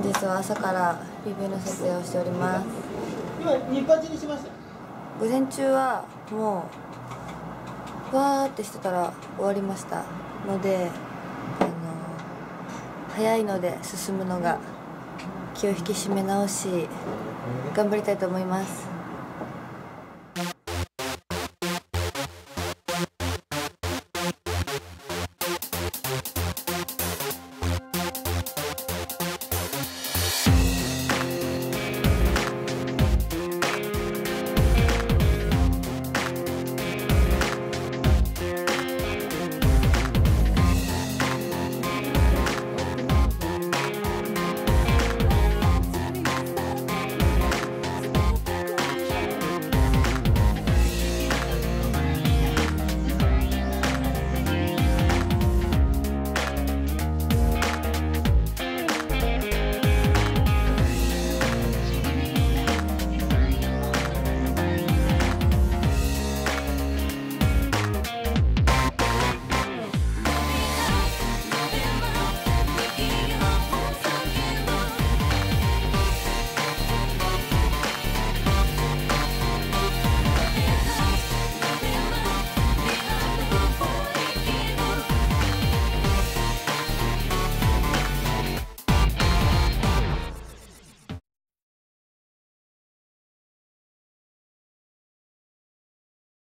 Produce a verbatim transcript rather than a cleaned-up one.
日は朝からリビューの撮影をしております。 今日八にしました。 午前中はもうわーってしてたら終わりましたので、あの早いので進むのが気を引き締め直し頑張りたいと思います。